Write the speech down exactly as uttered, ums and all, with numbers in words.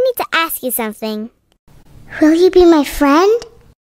need to ask you something. Will you be my friend?